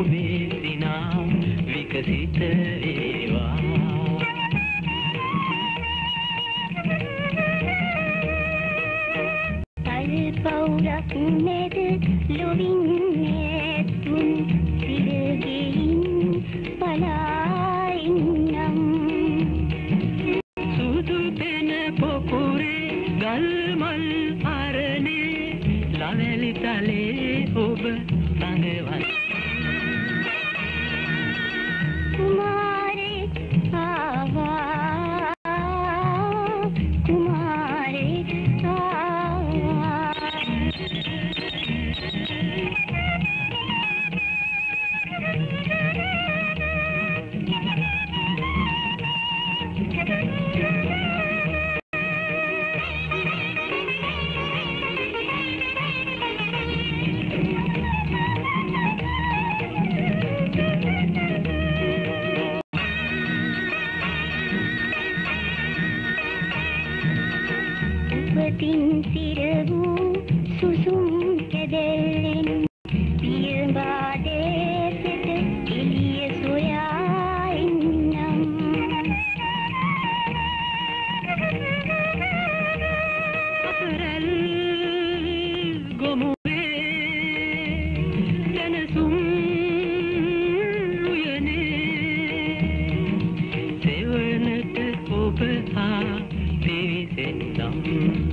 ඔබේ සිනා විකසිත වේවා පවුරක් නැද ලොවින් නැතුන් සිරගෙයින් පලායින්නම් සුදු පෙන පොකුරේ ගල්මල් අරනේ ලවැලි තලේ ඔබ රඟවයි කුමාරේ ආවා කුමාරේ උපතින් සිර වූ සුසුම් කැදැල්ලෙන් පියඹා දේශෙට එළිය සොයා ඉන්නම් අපරල් ගොමුවේ දැනසුම් උයනේ සෙවණට ඔබ හා පිවිසෙන්නම්